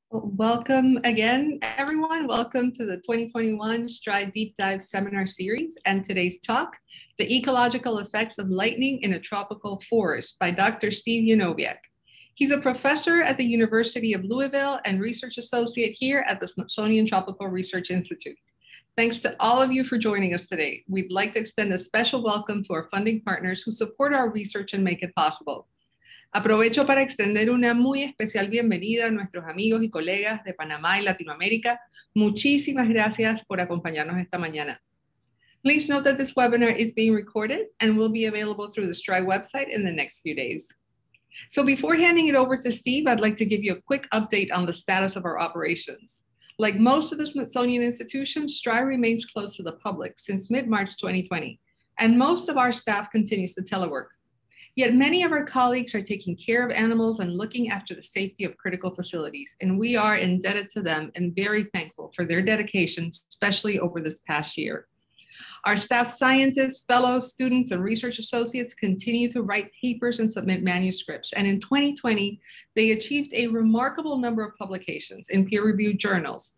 Well, welcome again, everyone. Welcome to the 2021 STRI Deep Dive Seminar Series and today's talk, The Ecological Effects of Lightning in a Tropical Forest by Dr. Steve Yanovyak. He's a professor at the University of Louisville and research associate here at the Smithsonian Tropical Research Institute. Thanks to all of you for joining us today. We'd like to extend a special welcome to our funding partners who support our research and make it possible. Aprovecho para extender una muy especial bienvenida a nuestros amigos y colegas de Panamá y Latinoamérica. Muchísimas gracias por acompañarnos esta mañana. Please note that this webinar is being recorded and will be available through the STRI website in the next few days. So before handing it over to Steve, I'd like to give you a quick update on the status of our operations. Like most of the Smithsonian institutions, STRI remains closed to the public since mid-March 2020, and most of our staff continues to telework. Yet many of our colleagues are taking care of animals and looking after the safety of critical facilities, and we are indebted to them and very thankful for their dedication, especially over this past year. Our staff scientists, fellows, students, and research associates continue to write papers and submit manuscripts, and in 2020, they achieved a remarkable number of publications in peer-reviewed journals,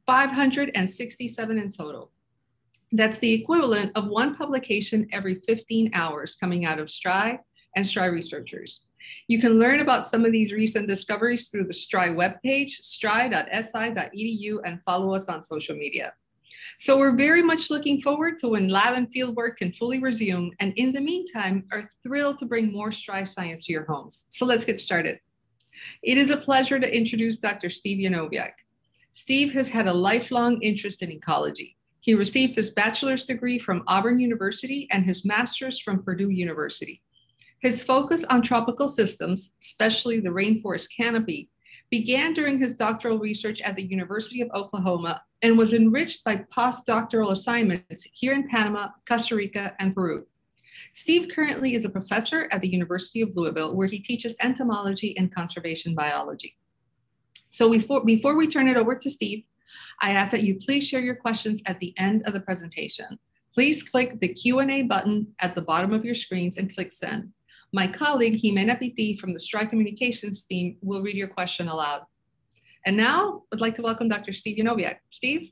567 in total. That's the equivalent of one publication every 15 hours coming out of STRI and STRI researchers. You can learn about some of these recent discoveries through the STRI webpage, stri.si.edu, and follow us on social media. So we're very much looking forward to when lab and field work can fully resume, and in the meantime, are thrilled to bring more STRI science to your homes. So let's get started. It is a pleasure to introduce Dr. Steve Yanovyak. Steve has had a lifelong interest in ecology. He received his bachelor's degree from Auburn University and his master's from Purdue University. His focus on tropical systems, especially the rainforest canopy, began during his doctoral research at the University of Oklahoma and was enriched by postdoctoral assignments here in Panama, Costa Rica, and Peru. Steve currently is a professor at the University of Louisville, where he teaches entomology and conservation biology. So before we turn it over to Steve, I ask that you please share your questions at the end of the presentation. Please click the Q&A button at the bottom of your screens and click send. My colleague, Jimena Piti from the STRI Communications team will read your question aloud. And now I'd like to welcome Dr. Steve Yanovyak. Steve?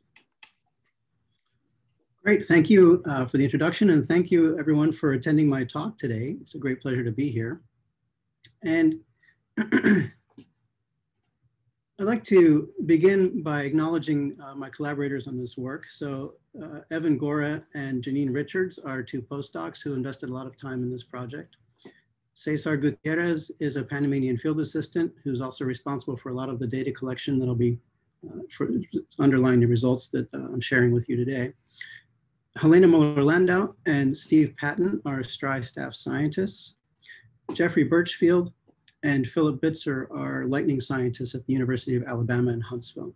Great, thank you for the introduction, and thank you everyone for attending my talk today. It's a great pleasure to be here. And I'd like to begin by acknowledging my collaborators on this work. So Evan Gora and Janine Richards are two postdocs who invested a lot of time in this project. Cesar Gutierrez is a Panamanian field assistant who's also responsible for a lot of the data collection that'll be underlying the results that I'm sharing with you today. Helena Muller-Landau and Steve Patton are STRI staff scientists. Jeffrey Birchfield and Philip Bitzer are lightning scientists at the University of Alabama in Huntsville.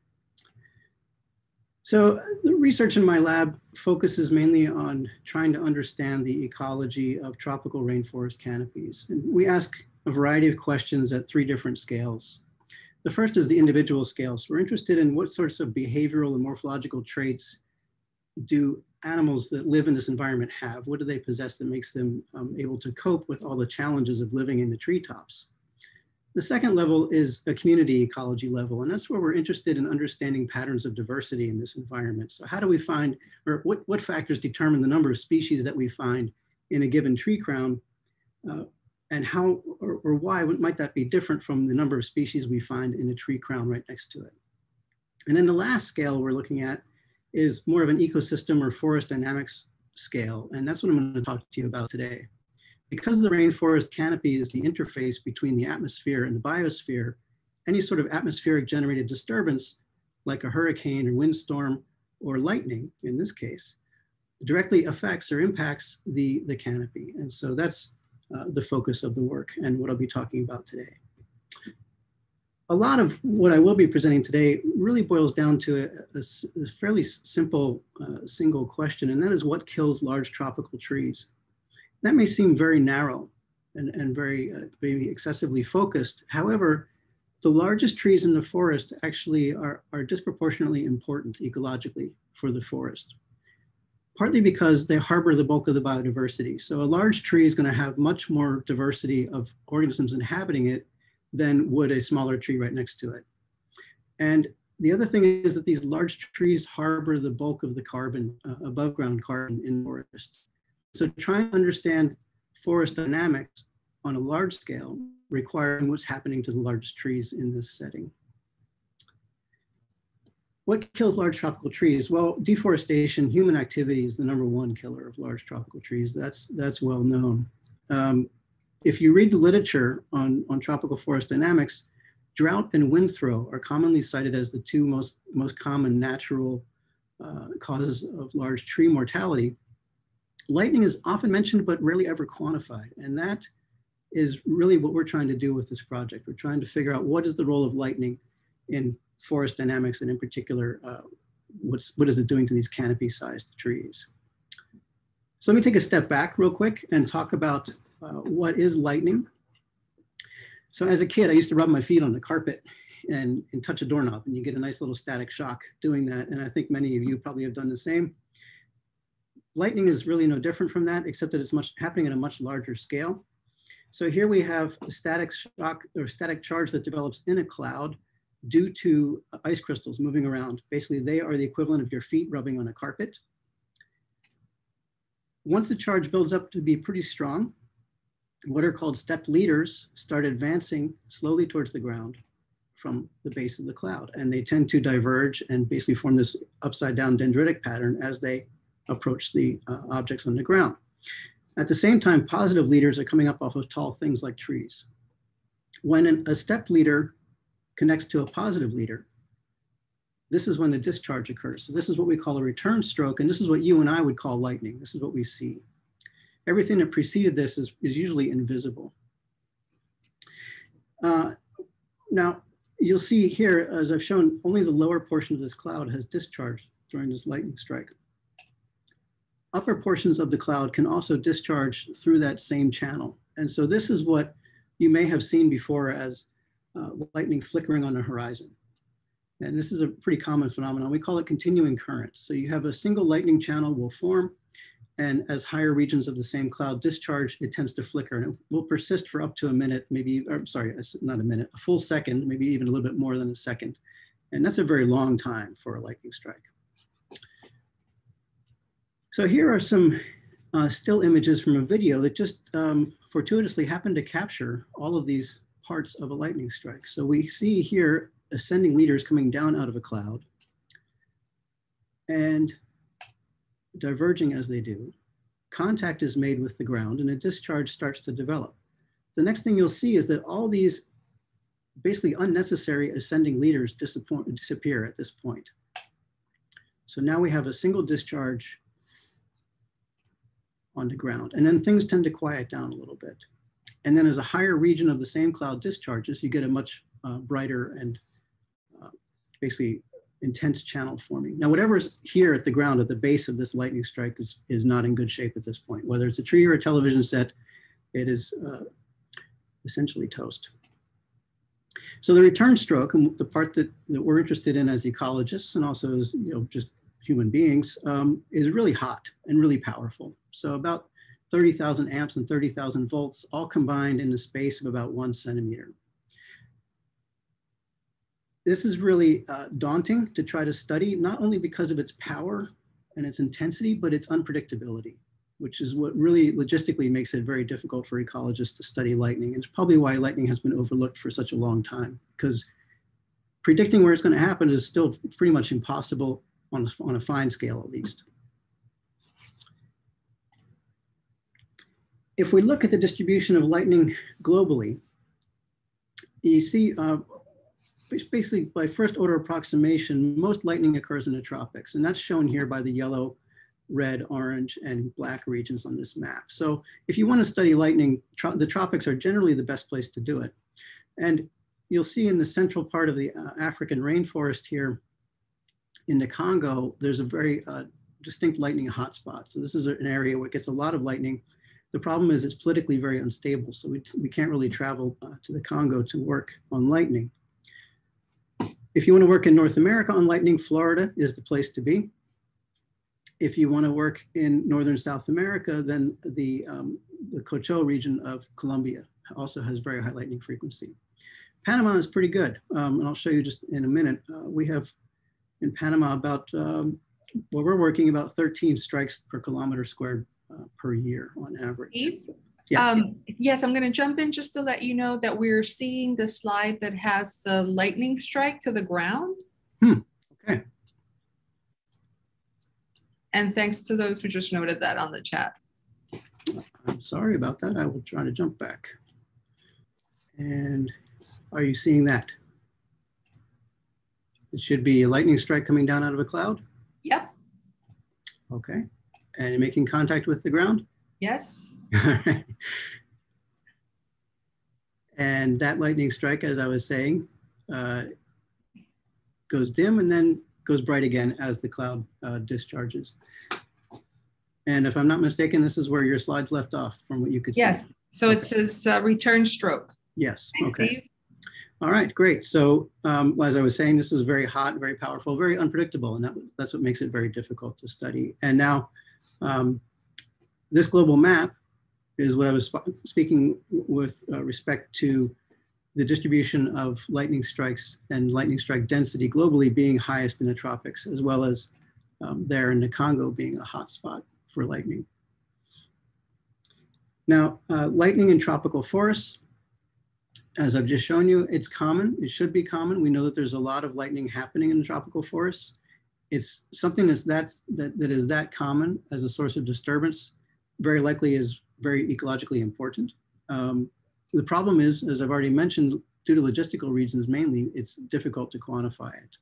So the research in my lab focuses mainly on trying to understand the ecology of tropical rainforest canopies. And we ask a variety of questions at three different scales. The first is the individual scale. So we're interested in what sorts of behavioral and morphological traits do animals that live in this environment have? What do they possess that makes them able to cope with all the challenges of living in the treetops? The second level is a community ecology level, and that's where we're interested in understanding patterns of diversity in this environment. So how do we find, or what factors determine the number of species that we find in a given tree crown, and how or why might that be different from the number of species we find in a tree crown right next to it? And then the last scale we're looking at is more of an ecosystem or forest dynamics scale, and that's what I'm going to talk to you about today. Because the rainforest canopy is the interface between the atmosphere and the biosphere, any sort of atmospheric generated disturbance, like a hurricane or windstorm or lightning in this case, directly affects or impacts the canopy. And so that's the focus of the work and what I'll be talking about today. A lot of what I will be presenting today really boils down to a fairly simple single question, and that is what kills large tropical trees? That may seem very narrow and very maybe excessively focused. However, the largest trees in the forest actually are disproportionately important ecologically for the forest, partly because they harbor the bulk of the biodiversity. So a large tree is going to have much more diversity of organisms inhabiting it than would a smaller tree right next to it. And the other thing is that these large trees harbor the bulk of the carbon, above ground carbon in forests. So trying to understand forest dynamics on a large scale requiring what's happening to the largest trees in this setting. What kills large tropical trees? Well, deforestation, human activity is the #1 killer of large tropical trees. That's well known. If you read the literature on tropical forest dynamics, drought and wind throw are commonly cited as the two most common natural causes of large tree mortality. Lightning is often mentioned, but rarely ever quantified. And that is really what we're trying to do with this project. We're trying to figure out what is the role of lightning in forest dynamics, and in particular, what is it doing to these canopy-sized trees? So let me take a step back real quick and talk about what is lightning. So as a kid, I used to rub my feet on the carpet and touch a doorknob, and you get a nice little static shock doing that. And I think many of you probably have done the same. Lightning is really no different from that, except that it's happening at a much larger scale. So here we have a static shock or static charge that develops in a cloud due to ice crystals moving around. Basically, they are the equivalent of your feet rubbing on a carpet. Once the charge builds up to be pretty strong, what are called stepped leaders start advancing slowly towards the ground from the base of the cloud. And they tend to diverge and basically form this upside down dendritic pattern as they approach the objects on the ground. At the same time, positive leaders are coming up off of tall things like trees. When a stepped leader connects to a positive leader, this is when the discharge occurs. So this is what we call a return stroke, and this is what you and I would call lightning. This is what we see. Everything that preceded this is usually invisible. Now, you'll see here, as I've shown, only the lower portion of this cloud has discharged during this lightning strike. Upper portions of the cloud can also discharge through that same channel. And so this is what you may have seen before as lightning flickering on the horizon. And this is a pretty common phenomenon. We call it continuing current. So you have a single lightning channel will form, and as higher regions of the same cloud discharge, it tends to flicker, and it will persist for up to a minute, maybe, or sorry, not a minute, a full second, maybe even a little bit more than a second. And that's a very long time for a lightning strike. So here are some still images from a video that just fortuitously happened to capture all of these parts of a lightning strike. So we see here ascending leaders coming down out of a cloud and diverging as they do. Contact is made with the ground and a discharge starts to develop. The next thing you'll see is that all these basically unnecessary ascending leaders disappear at this point. So now we have a single discharge on the ground, and then things tend to quiet down a little bit. And then as a higher region of the same cloud discharges, you get a much brighter and basically intense channel forming. Now, whatever's here at the ground at the base of this lightning strike is not in good shape at this point. Whether it's a tree or a television set, it is essentially toast. So the return stroke, and the part that we're interested in as ecologists and also as just human beings, is really hot and really powerful. So about 30,000 amps and 30,000 volts all combined in the space of about 1 centimeter. This is really daunting to try to study, not only because of its power and its intensity, but its unpredictability, which is what really logistically makes it very difficult for ecologists to study lightning. And it's probably why lightning has been overlooked for such a long time, because predicting where it's going to happen is still pretty much impossible on a fine scale, at least. If we look at the distribution of lightning globally, you see basically by first order approximation, most lightning occurs in the tropics, and that's shown here by the yellow, red, orange, and black regions on this map. So if you want to study lightning, the tropics are generally the best place to do it. And you'll see in the central part of the African rainforest here in the Congo, there's a very distinct lightning hotspot. So this is an area where it gets a lot of lightning. The problem is it's politically very unstable, so we can't really travel to the Congo to work on lightning. If you want to work in North America on lightning, Florida is the place to be. If you want to work in Northern South America, then the Cocho region of Colombia also has very high lightning frequency. Panama is pretty good. And I'll show you just in a minute. We have in Panama about, well, we're working about 13 strikes per kilometer squared per year on average. Steve? Yes. Yes, I'm going to jump in just to let you know that we're seeing the slide that has the lightning strike to the ground. Okay. And thanks to those who just noted that on the chat. I'm sorry about that. I will try to jump back. And are you seeing that? It should be a lightning strike coming down out of a cloud. Yep. Okay. And making contact with the ground? Yes. And that lightning strike, as I was saying, goes dim and then goes bright again as the cloud discharges. And if I'm not mistaken, this is where your slides left off from what you could see. Yes. So okay. It says return stroke. Yes. Okay. All right, great. So as I was saying, this is very hot, very powerful, very unpredictable, and that's what makes it very difficult to study. And now this global map is what I was speaking with respect to the distribution of lightning strikes and lightning strike density globally being highest in the tropics, as well as there in the Congo being a hotspot for lightning. Now, lightning in tropical forests, as I've just shown you, it's common. It should be common. We know that there's a lot of lightning happening in the tropical forests. It's something that is that common as a source of disturbance, very likely is very ecologically important. The problem is, as I've already mentioned, due to logistical reasons mainly, it's difficult to quantify it.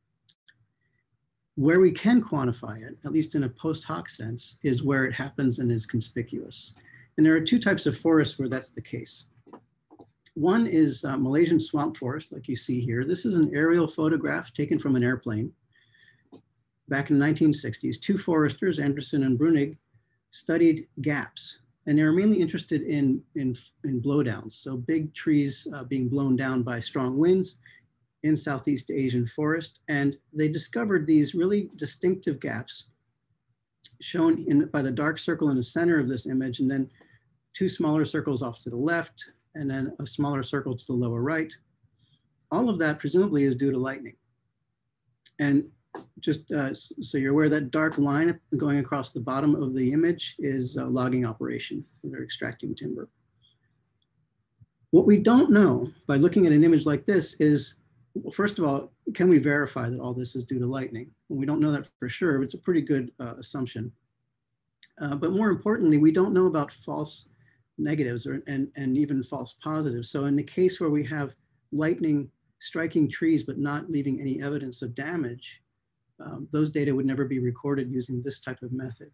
Where we can quantify it, at least in a post hoc sense, is where it happens and is conspicuous. And there are two types of forests where that's the case. One is Malaysian swamp forest, like you see here. This is an aerial photograph taken from an airplane. Back in the 1960s, two foresters, Anderson and Brunig, studied gaps. And they were mainly interested in blowdowns, so big trees being blown down by strong winds in Southeast Asian forest. And they discovered these really distinctive gaps shown by the dark circle in the center of this image, and then two smaller circles off to the left, and then a smaller circle to the lower right. All of that presumably is due to lightning. And just so you're aware, that dark line going across the bottom of the image is a logging operation. They're extracting timber. What we don't know by looking at an image like this is, well, first of all, can we verify that all this is due to lightning? Well, we don't know that for sure, but it's a pretty good assumption. But more importantly, we don't know about false negatives and even false positives. So in the case where we have lightning striking trees but not leaving any evidence of damage, those data would never be recorded using this type of method.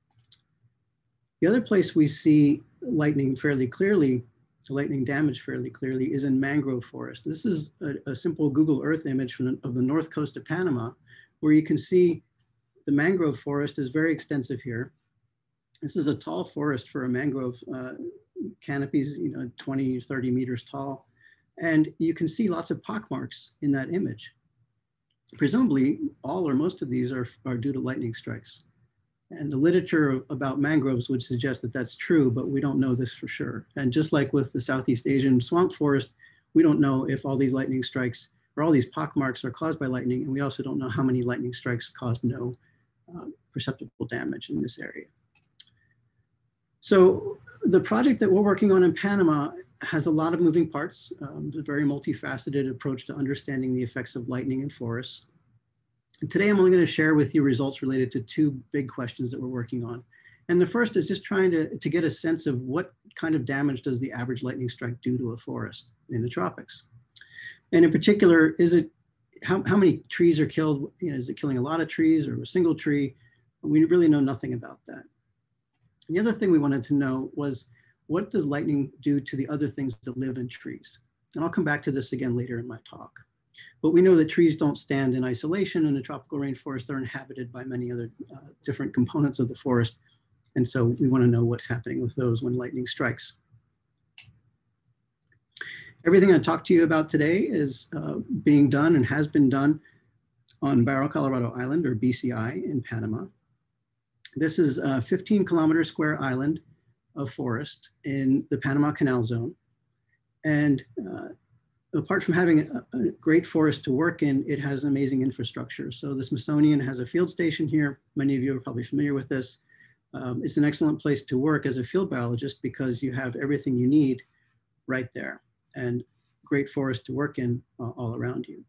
The other place we see lightning fairly clearly, lightning damage fairly clearly, is in mangrove forest. This is a simple Google Earth image of the north coast of Panama, where you can see the mangrove forest is very extensive here. This is a tall forest for a mangrove, canopies, 20, 30 meters tall. And you can see lots of pockmarks in that image. Presumably, all or most of these are due to lightning strikes. And the literature about mangroves would suggest that that's true, but we don't know this for sure. And just like with the Southeast Asian swamp forest, we don't know if all these lightning strikes or all these pockmarks are caused by lightning. And we also don't know how many lightning strikes caused no perceptible damage in this area. So the project that we're working on in Panama has a lot of moving parts. It's a very multifaceted approach to understanding the effects of lightning in forests. And today I'm only going to share with you results related to two big questions that we're working on. And the first is just trying to get a sense of what kind of damage does the average lightning strike do to a forest in the tropics. And in particular, how many trees are killed? Is it killing a lot of trees or a single tree? We really know nothing about that. And the other thing we wanted to know was, what does lightning do to the other things that live in trees? And I'll come back to this again later in my talk. But we know that trees don't stand in isolation in the tropical rainforest. They're inhabited by many other different components of the forest. And so we want to know what's happening with those when lightning strikes. Everything I talked to you about today is being done and has been done on Barro Colorado Island, or BCI, in Panama. This is a 15-kilometer square island of forest in the Panama Canal Zone. And apart from having a great forest to work in, it has amazing infrastructure. So the Smithsonian has a field station here. Many of you are probably familiar with this. It's an excellent place to work as a field biologist because you have everything you need right there, and great forest to work in all around you.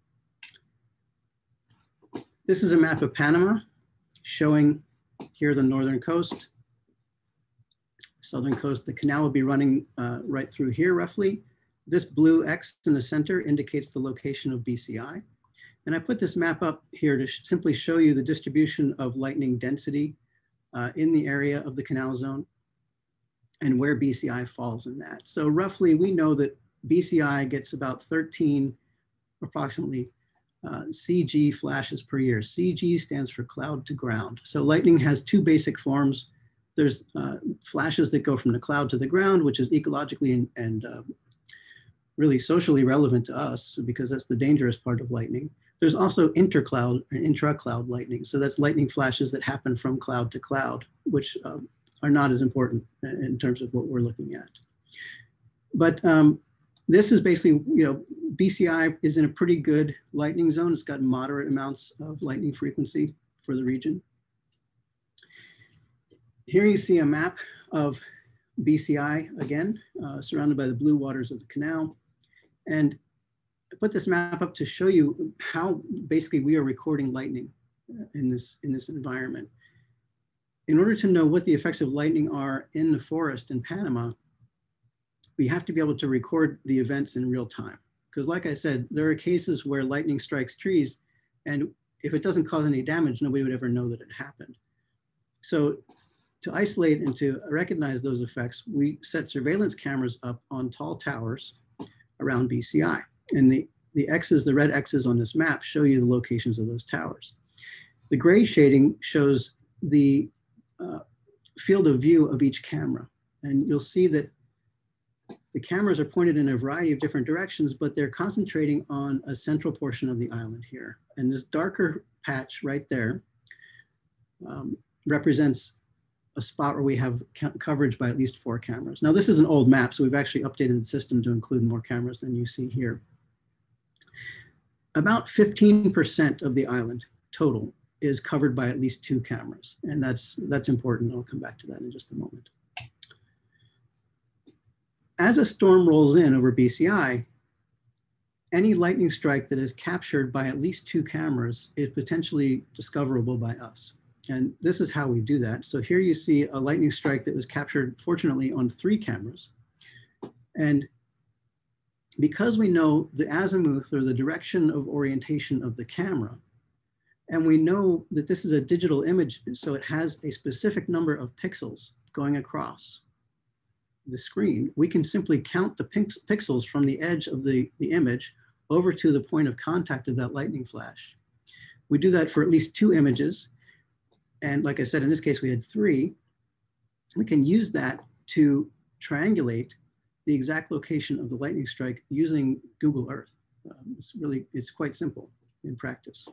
This is a map of Panama showing here the northern coast, southern coast. The canal will be running right through here roughly. This blue X in the center indicates the location of BCI. And I put this map up here to simply show you the distribution of lightning density in the area of the canal zone and where BCI falls in that. So roughly we know that BCI gets about 13 approximately CG flashes per year. CG stands for cloud to ground. So lightning has two basic forms. There's flashes that go from the cloud to the ground, which is ecologically and really socially relevant to us because that's the dangerous part of lightning. There's also intercloud and intra-cloud lightning. So that's lightning flashes that happen from cloud to cloud, which are not as important in terms of what we're looking at. But this is basically, BCI is in a pretty good lightning zone. It's got moderate amounts of lightning frequency for the region. Here you see a map of BCI again, surrounded by the blue waters of the canal. And I put this map up to show you how basically we are recording lightning in this environment. In order to know what the effects of lightning are in the forest in Panama, we have to be able to record the events in real time. Because like I said, there are cases where lightning strikes trees, and if it doesn't cause any damage, nobody would ever know that it happened. So to isolate and to recognize those effects, we set surveillance cameras up on tall towers around BCI. And the X's, the red X's on this map show you the locations of those towers. The gray shading shows the field of view of each camera. And you'll see that the cameras are pointed in a variety of different directions, but they're concentrating on a central portion of the island here. And this darker patch right there represents a spot where we have coverage by at least 4 cameras. Now this is an old map, so we've actually updated the system to include more cameras than you see here. About 15% of the island total is covered by at least 2 cameras. And that's important. I'll come back to that in just a moment. As a storm rolls in over BCI, any lightning strike that is captured by at least 2 cameras is potentially discoverable by us. And this is how we do that. So here you see a lightning strike that was captured, fortunately, on 3 cameras. And because we know the azimuth or the direction of orientation of the camera, and we know that this is a digital image, so it has a specific number of pixels going across the screen, we can simply count the pixels from the edge of the image over to the point of contact of that lightning flash. We do that for at least 2 images. And like I said, in this case, we had 3. We can use that to triangulate the exact location of the lightning strike using Google Earth. It's quite simple in practice.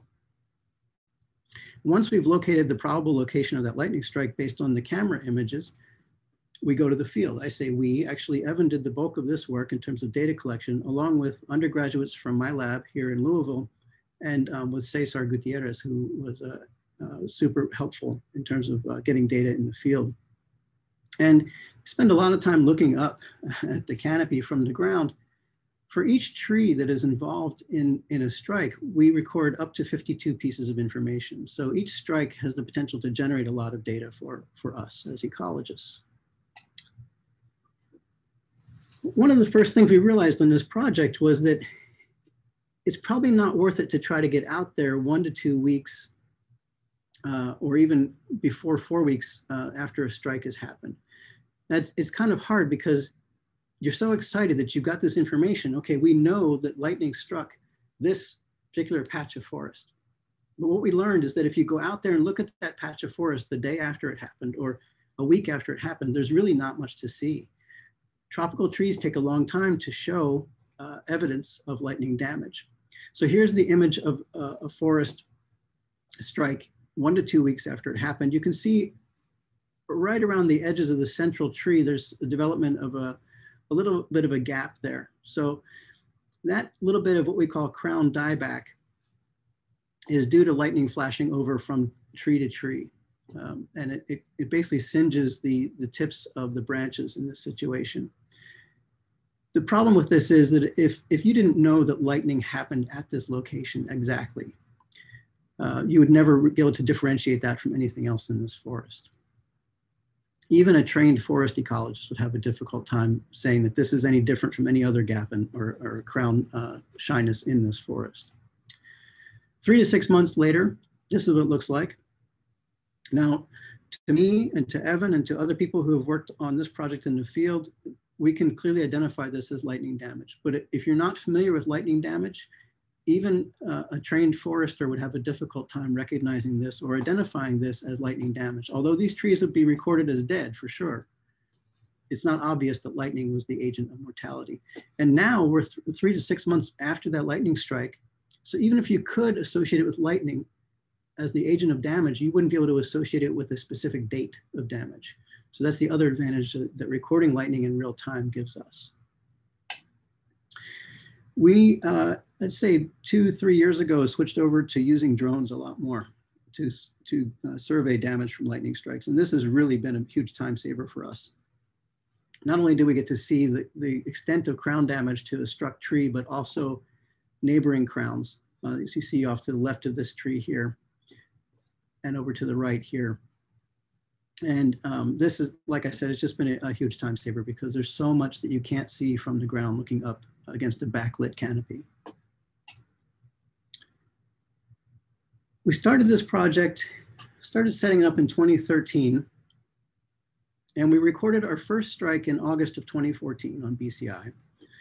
Once we've located the probable location of that lightning strike based on the camera images, we go to the field. I say we, actually Evan did the bulk of this work in terms of data collection, along with undergraduates from my lab here in Louisville, and with Cesar Gutierrez, who was super helpful in terms of getting data in the field. And spend a lot of time looking up at the canopy from the ground. For each tree that is involved in a strike, we record up to 52 pieces of information. So each strike has the potential to generate a lot of data for us as ecologists. One of the first things we realized on this project was that it's probably not worth it to try to get out there 1 to 2 weeks or even before 4 weeks after a strike has happened. It's kind of hard because you're so excited that you've got this information. Okay, we know that lightning struck this particular patch of forest. But what we learned is that if you go out there and look at that patch of forest the day after it happened or a week after it happened, there's really not much to see. Tropical trees take a long time to show evidence of lightning damage. So here's the image of a forest strike 1 to 2 weeks after it happened. You can see right around the edges of the central tree, there's a development of a little bit of a gap there. So That little bit of what we call crown dieback is due to lightning flashing over from tree to tree. And it basically singes the tips of the branches in this situation. The problem with this is that if you didn't know that lightning happened at this location exactly, you would never be able to differentiate that from anything else in this forest. Even a trained forest ecologist would have a difficult time saying that this is any different from any other gap or crown shyness in this forest. 3 to 6 months later, this is what it looks like. Now, to me and to Evan and to other people who have worked on this project in the field, we can clearly identify this as lightning damage. But if you're not familiar with lightning damage, even a trained forester would have a difficult time recognizing this or identifying this as lightning damage. Although these trees would be recorded as dead for sure, it's not obvious that lightning was the agent of mortality. And now we're 3 to 6 months after that lightning strike. So even if you could associate it with lightning as the agent of damage, you wouldn't be able to associate it with a specific date of damage. So that's the other advantage that recording lightning in real time gives us. We, I'd say 2-3 years ago, switched over to using drones a lot more to survey damage from lightning strikes. And this has really been a huge time saver for us. Not only do we get to see the extent of crown damage to a struck tree, but also neighboring crowns. As you see off to the left of this tree here and over to the right here. And this is, like I said, it's just been a huge time saver because there's so much that you can't see from the ground looking up against a backlit canopy. We started this project, started setting it up in 2013, and we recorded our first strike in August of 2014 on BCI.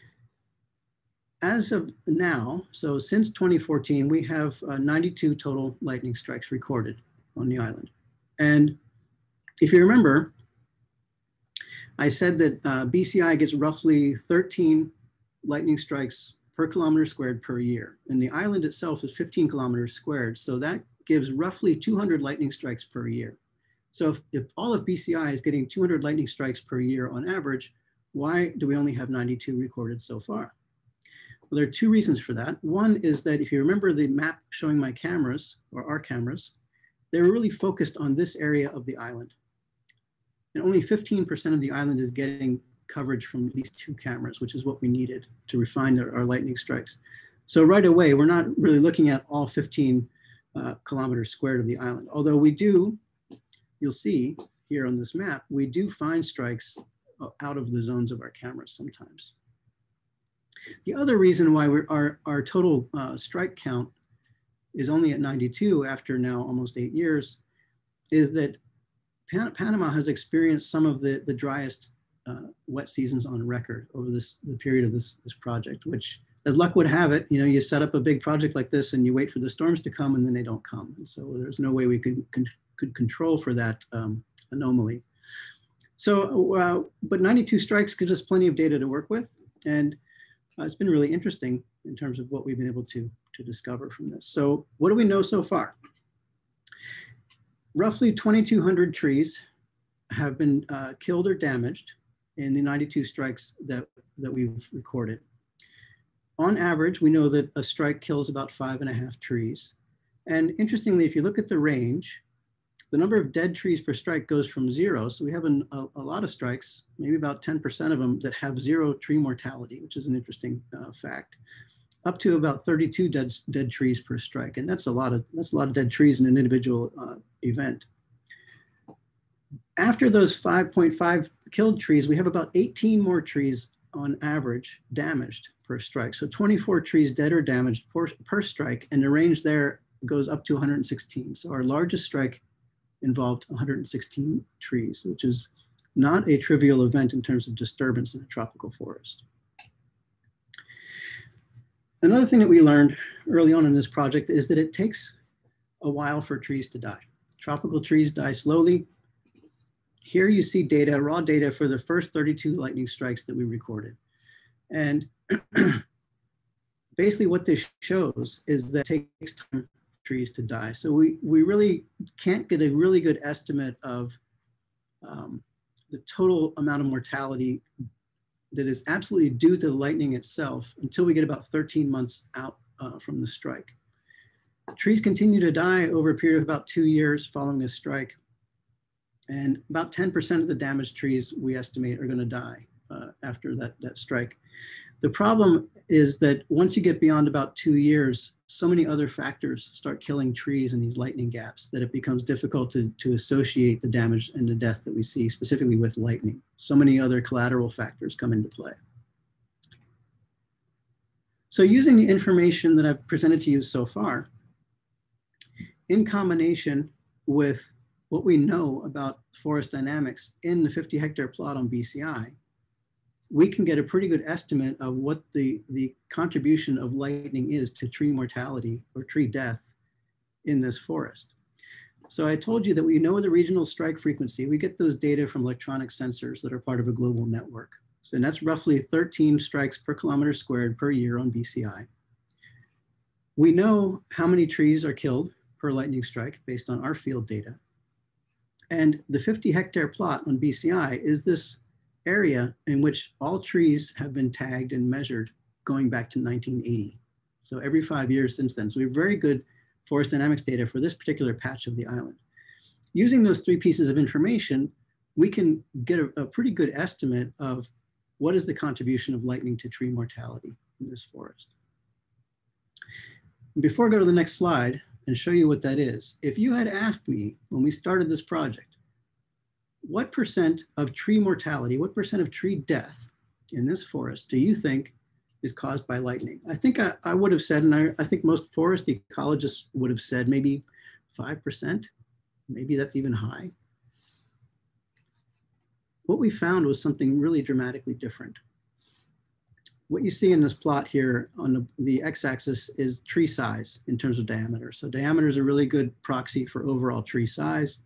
As of now, so since 2014, we have 92 total lightning strikes recorded on the island. And if you remember, I said that BCI gets roughly 13 lightning strikes per kilometer squared per year. And the island itself is 15 kilometers squared. So that gives roughly 200 lightning strikes per year. So if all of BCI is getting 200 lightning strikes per year on average, why do we only have 92 recorded so far? Well, there are two reasons for that. One is that if you remember the map showing my cameras, or our cameras, they were really focused on this area of the island. And only 15% of the island is getting coverage from these two cameras, which is what we needed to refine our lightning strikes. So right away, we're not really looking at all 15 kilometers squared of the island. Although we do, you'll see here on this map, we do find strikes out of the zones of our cameras sometimes. The other reason why our total strike count is only at 92 after now almost 8 years is that Panama has experienced some of the driest wet seasons on record over the period of this project, which, as luck would have it, you set up a big project like this and you wait for the storms to come and then they don't come. And so there's no way we could control for that anomaly. So, but 92 strikes gives us plenty of data to work with. And it's been really interesting in terms of what we've been able to discover from this. So what do we know so far? Roughly 2,200 trees have been killed or damaged in the 92 strikes that we've recorded. On average, we know that a strike kills about 5.5 trees. And interestingly, if you look at the range, the number of dead trees per strike goes from 0. So we have a lot of strikes, maybe about 10% of them that have 0 tree mortality, which is an interesting fact, up to about 32 dead trees per strike. And that's a lot of dead trees in an individual event. After those 5.5 killed trees, we have about 18 more trees on average damaged per strike. So 24 trees dead or damaged per strike, and the range there goes up to 116. So our largest strike involved 116 trees, which is not a trivial event in terms of disturbance in a tropical forest. Another thing that we learned early on in this project is that it takes a while for trees to die. Tropical trees die slowly. Here you see data, raw data for the first 32 lightning strikes that we recorded. And basically what this shows is that it takes time for trees to die. So we really can't get a really good estimate of the total amount of mortality that is absolutely due to the lightning itself until we get about 13 months out from the strike. Trees continue to die over a period of about 2 years following a strike. And about 10% of the damaged trees we estimate are going to die after that strike. The problem is that once you get beyond about 2 years, so many other factors start killing trees in these lightning gaps that it becomes difficult to associate the damage and the death that we see specifically with lightning. So many other collateral factors come into play. So using the information that I've presented to you so far, in combination with what we know about forest dynamics in the 50-hectare plot on BCI, we can get a pretty good estimate of what the contribution of lightning is to tree mortality or tree death in this forest. So I told you that we know the regional strike frequency. We get those data from electronic sensors that are part of a global network. So and that's roughly 13 strikes per kilometer squared per year on BCI. We know how many trees are killed per lightning strike based on our field data. And the 50-hectare plot on BCI is this area in which all trees have been tagged and measured going back to 1980. So every 5 years since then. So we have very good forest dynamics data for this particular patch of the island. Using those 3 pieces of information, we can get a pretty good estimate of what is the contribution of lightning to tree mortality in this forest. Before I go to the next slide and show you what that is, if you had asked me when we started this project, what percent of tree mortality, what percent of tree death in this forest do you think is caused by lightning? I think I would have said, and I think most forest ecologists would have said maybe 5%, maybe that's even high. What we found was something really dramatically different. What you see in this plot here on the x-axis is tree size in terms of diameter. So diameter is a really good proxy for overall tree size.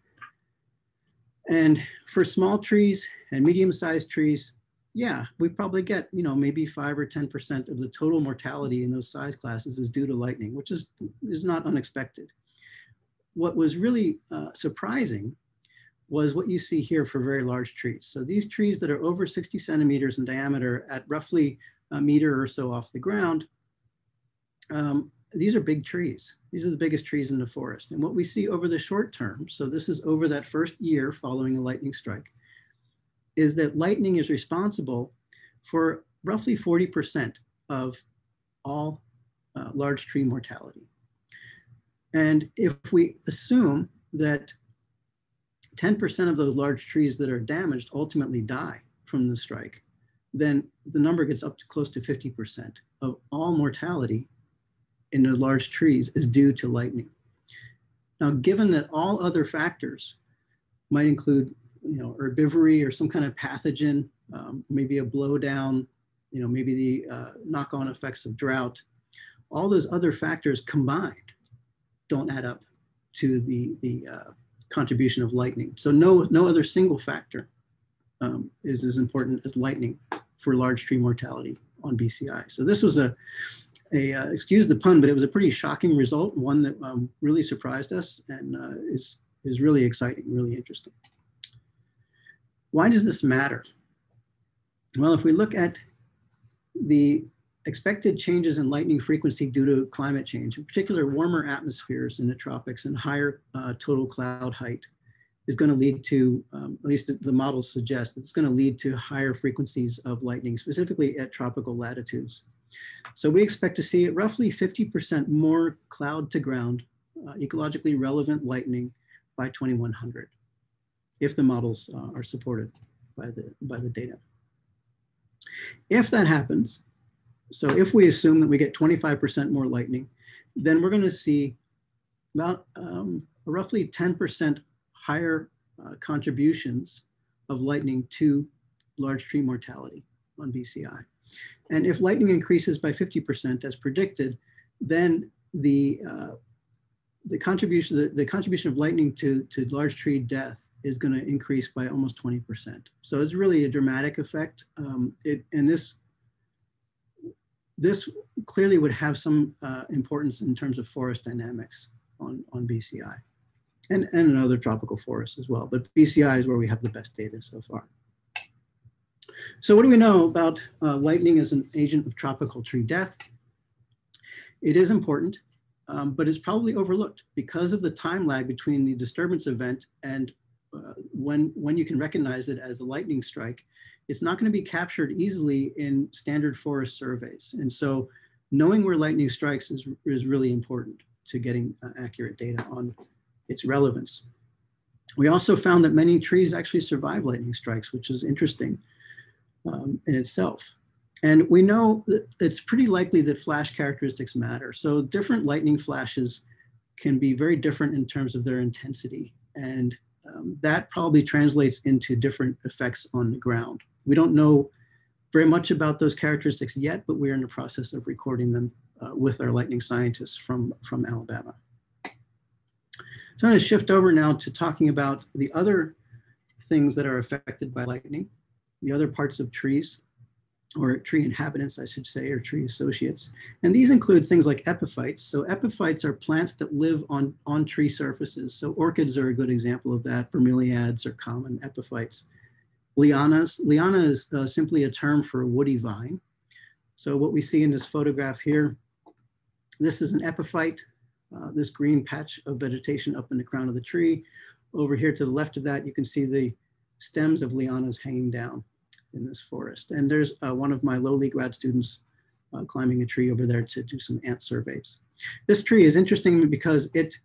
And for small trees and medium-sized trees, yeah, we probably get, maybe 5 or 10% of the total mortality in those size classes is due to lightning, which is not unexpected. What was really surprising was what you see here for very large trees. So these trees that are over 60 centimeters in diameter at roughly a meter or so off the ground, these are big trees. These are the biggest trees in the forest. And what we see over the short term, so this is over that first year following a lightning strike, is that lightning is responsible for roughly 40% of all large tree mortality. And if we assume that 10% of those large trees that are damaged ultimately die from the strike, then the number gets up to close to 50% of all mortality in the large trees is due to lightning. Now, given that all other factors might include, herbivory or some kind of pathogen, maybe a blowdown, maybe the knock-on effects of drought, all those other factors combined don't add up to the contribution of lightning. So no other single factor is as important as lightning for large tree mortality on BCI. So this was excuse the pun, but it was a pretty shocking result, one that really surprised us and is really exciting, really interesting. Why does this matter? Well, if we look at the expected changes in lightning frequency due to climate change, in particular warmer atmospheres in the tropics and higher total cloud height, is going to lead to, at least the models suggest, it's going to lead to higher frequencies of lightning, specifically at tropical latitudes. So we expect to see roughly 50% more cloud to ground, ecologically relevant lightning by 2100, if the models are supported by the data. If that happens, so if we assume that we get 25% more lightning, then we're going to see about roughly 10% higher contributions of lightning to large tree mortality on BCI. And if lightning increases by 50% as predicted, then the contribution of lightning to large tree death is going to increase by almost 20%. So it's really a dramatic effect. And this clearly would have some importance in terms of forest dynamics on BCI and in other tropical forests as well. But BCI is where we have the best data so far. So what do we know about lightning as an agent of tropical tree death? It is important, but it's probably overlooked because of the time lag between the disturbance event and when you can recognize it as a lightning strike. It's not going to be captured easily in standard forest surveys. And so knowing where lightning strikes is really important to getting accurate data on its relevance. We also found that many trees actually survive lightning strikes, which is interesting in itself. And we know that it's pretty likely that flash characteristics matter. So different lightning flashes can be very different in terms of their intensity. And that probably translates into different effects on the ground. We don't know very much about those characteristics yet, but we're in the process of recording them with our lightning scientists from Alabama. So I'm going to shift over now to talking about the other things that are affected by lightning, the other parts of trees, or tree inhabitants, I should say, or tree associates. And these include things like epiphytes. So epiphytes are plants that live on tree surfaces. So orchids are a good example of that. Bromeliads are common epiphytes. Lianas. Liana is simply a term for a woody vine. So what we see in this photograph here, this is an epiphyte, this green patch of vegetation up in the crown of the tree. Over here to the left of that, you can see the stems of lianas hanging down in this forest. And there's one of my lowly grad students climbing a tree over there to do some ant surveys. This tree is interesting because it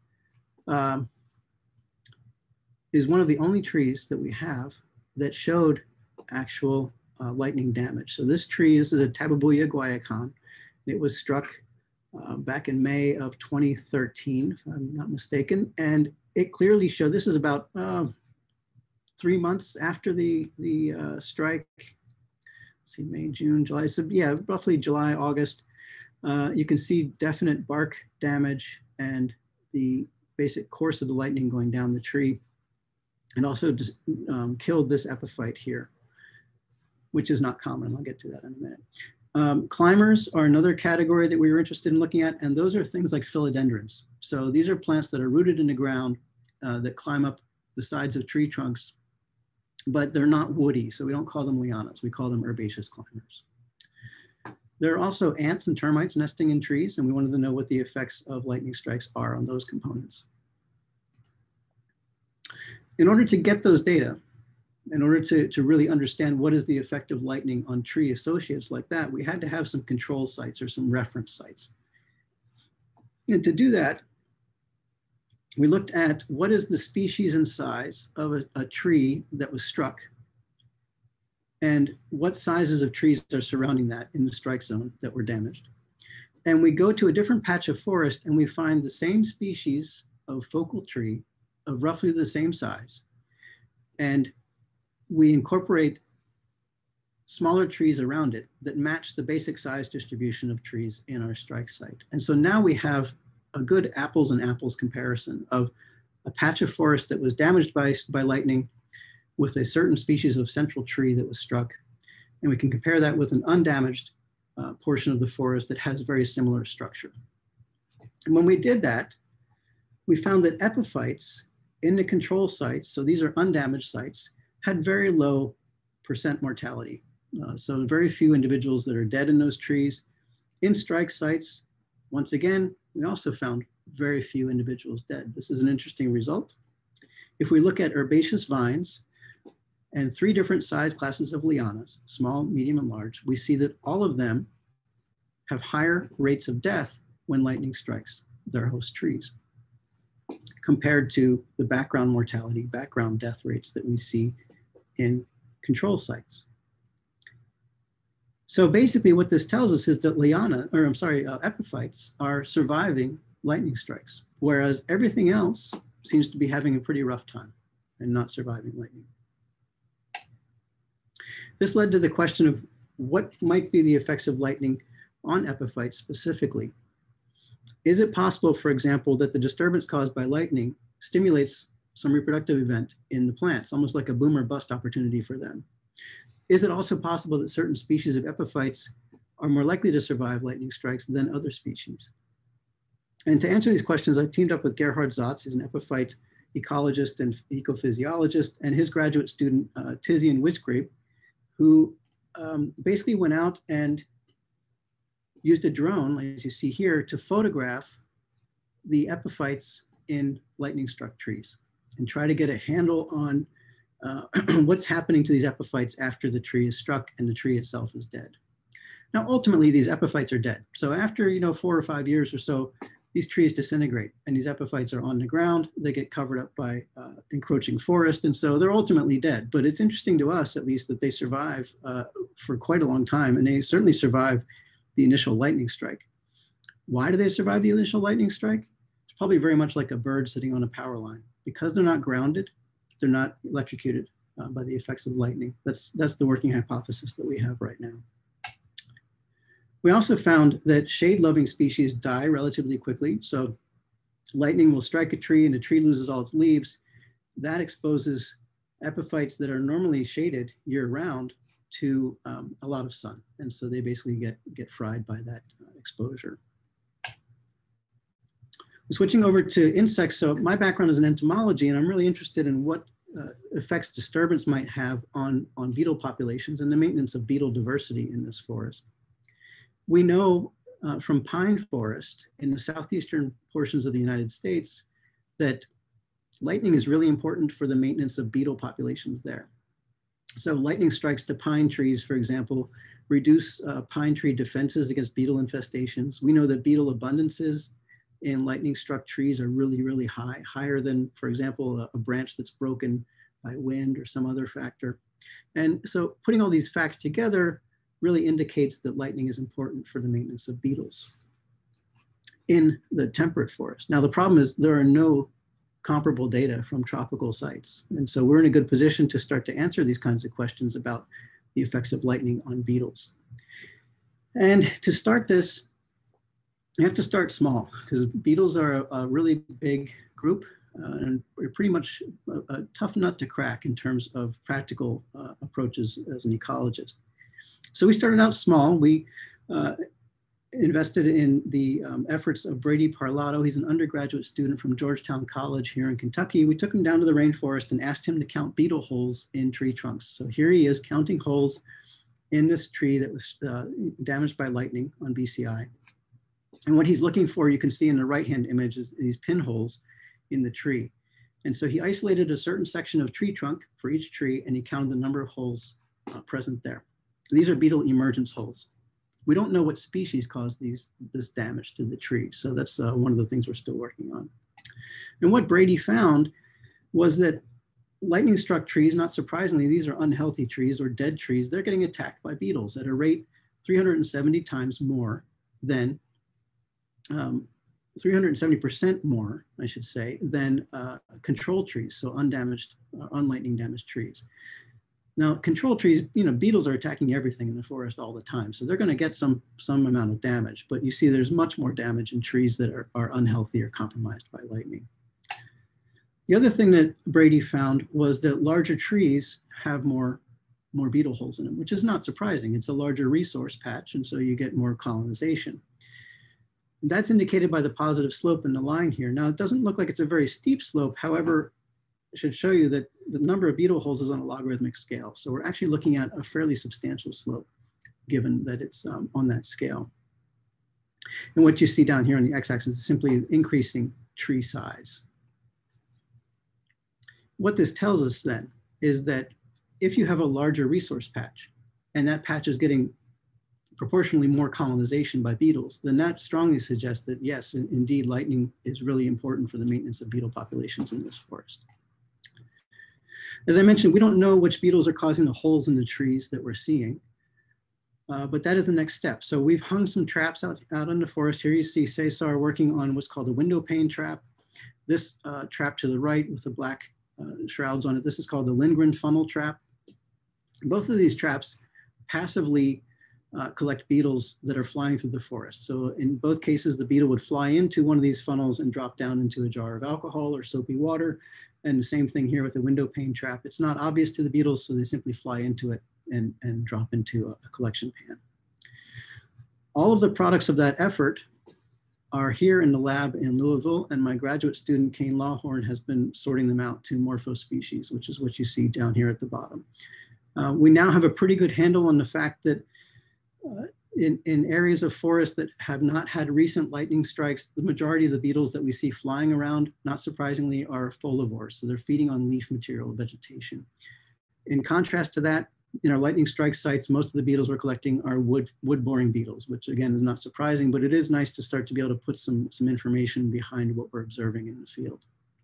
is one of the only trees that we have that showed actual lightning damage. So this tree is a Tabebuia guaiacán. It was struck back in May of 2013, if I'm not mistaken. And it clearly showed, this is about 3 months after the strike. Let's see, May, June, July. So yeah, roughly July, August. You can see definite bark damage and the basic course of the lightning going down the tree, and also just, killed this epiphyte here, which is not common. I'll get to that in a minute. Climbers are another category that we were interested in looking at, and those are things like philodendrons. So these are plants that are rooted in the ground that climb up the sides of tree trunks, but they're not woody, so we don't call them lianas. We call them herbaceous climbers. There are also ants and termites nesting in trees, and we wanted to know what the effects of lightning strikes are on those components. In order to get those data, in order to really understand what is the effect of lightning on tree associates like that, we had to have some control sites or some reference sites. And to do that, we looked at what is the species and size of a tree that was struck, and what sizes of trees are surrounding that in the strike zone that were damaged. And we go to a different patch of forest and we find the same species of focal tree of roughly the same size. And we incorporate smaller trees around it that match the basic size distribution of trees in our strike site. And so now we have a good apples and apples comparison of a patch of forest that was damaged by lightning with a certain species of central tree that was struck. And we can compare that with an undamaged portion of the forest that has very similar structure. And when we did that, we found that epiphytes in the control sites, so these are undamaged sites, had very low percent mortality. So very few individuals that are dead in those trees. In strike sites, once again, we also found very few individuals dead. This is an interesting result. If we look at herbaceous vines and 3 different size classes of lianas, small, medium, and large, we see that all of them have higher rates of death when lightning strikes their host trees, compared to the background mortality, background death rates that we see in control sites. So basically what this tells us is that epiphytes are surviving lightning strikes, whereas everything else seems to be having a pretty rough time and not surviving lightning. This led to the question of what might be the effects of lightning on epiphytes specifically. Is it possible, for example, that the disturbance caused by lightning stimulates some reproductive event in the plants, almost like a boom or bust opportunity for them? Is it also possible that certain species of epiphytes are more likely to survive lightning strikes than other species? And to answer these questions, I teamed up with Gerhard Zotz. He's an epiphyte ecologist and ecophysiologist, and his graduate student, Tizian Wisgrape, who basically went out and used a drone, as you see here, to photograph the epiphytes in lightning struck trees and try to get a handle on what's happening to these epiphytes after the tree is struck and the tree itself is dead. Now, ultimately, these epiphytes are dead. So after 4 or 5 years or so, these trees disintegrate and these epiphytes are on the ground. They get covered up by encroaching forest. And so they're ultimately dead. But it's interesting to us, at least, that they survive for quite a long time. And they certainly survive the initial lightning strike. Why do they survive the initial lightning strike? It's probably very much like a bird sitting on a power line. Because they're not grounded, they're not electrocuted by the effects of lightning. That's the working hypothesis that we have right now. We also found that shade-loving species die relatively quickly. So lightning will strike a tree and the tree loses all its leaves. That exposes epiphytes that are normally shaded year-round to a lot of sun. And so they basically get fried by that exposure. Switching over to insects, so my background is in entomology, and I'm really interested in what effects disturbance might have on beetle populations and the maintenance of beetle diversity in this forest. We know from pine forest in the southeastern portions of the United States that lightning is really important for the maintenance of beetle populations there. So lightning strikes to pine trees, for example, reduce pine tree defenses against beetle infestations. We know that beetle abundances in lightning struck trees are really, really high, higher than, for example, a branch that's broken by wind or some other factor. And so putting all these facts together really indicates that lightning is important for the maintenance of beetles in the temperate forest. Now, the problem is there are no comparable data from tropical sites. And so we're in a good position to start to answer these kinds of questions about the effects of lightning on beetles. And to start this, you have to start small because beetles are a really big group and we're pretty much a tough nut to crack in terms of practical approaches as an ecologist. So we started out small. We invested in the efforts of Brady Parlato. He's an undergraduate student from Georgetown College here in Kentucky. We took him down to the rainforest and asked him to count beetle holes in tree trunks. So here he is counting holes in this tree that was damaged by lightning on BCI. And what he's looking for, you can see in the right-hand image, is these pinholes in the tree. And so he isolated a certain section of tree trunk for each tree, and he counted the number of holes present there. These are beetle emergence holes. We don't know what species caused this damage to the tree. So that's one of the things we're still working on. And what Brady found was that lightning struck trees, not surprisingly, these are unhealthy trees or dead trees. They're getting attacked by beetles at a rate 370 times more than 370% more, I should say, than control trees, so undamaged, unlightning damaged trees. Now, control trees, beetles are attacking everything in the forest all the time, so they're going to get some amount of damage, but you see there's much more damage in trees that are unhealthy or compromised by lightning. The other thing that Brady found was that larger trees have more beetle holes in them, which is not surprising. It's a larger resource patch, and so you get more colonization. That's indicated by the positive slope in the line here. Now, it doesn't look like it's a very steep slope. However, I should show you that the number of beetle holes is on a logarithmic scale. So we're actually looking at a fairly substantial slope, given that it's on that scale. And what you see down here on the x-axis is simply increasing tree size. What this tells us then is that if you have a larger resource patch, and that patch is getting proportionally more colonization by beetles, then that strongly suggests that yes, indeed, lightning is really important for the maintenance of beetle populations in this forest. As I mentioned, we don't know which beetles are causing the holes in the trees that we're seeing, but that is the next step. So we've hung some traps out in the forest. Here you see Cesar working on what's called a window pane trap. This trap to the right with the black shrouds on it, this is called the Lindgren funnel trap. Both of these traps passively collect beetles that are flying through the forest. So in both cases, the beetle would fly into one of these funnels and drop down into a jar of alcohol or soapy water. And the same thing here with the window pane trap. It's not obvious to the beetles, so they simply fly into it and drop into a collection pan. All of the products of that effort are here in the lab in Louisville, and my graduate student, Kane Lawhorn, has been sorting them out to morphospecies, which is what you see down here at the bottom. We now have a pretty good handle on the fact that in areas of forest that have not had recent lightning strikes, the majority of the beetles that we see flying around, not surprisingly, are folivores. So they're feeding on leaf material vegetation. In contrast to that, in our lightning strike sites, most of the beetles we're collecting are wood-boring beetles, which again is not surprising, but it is nice to start to be able to put some information behind what we're observing in the field.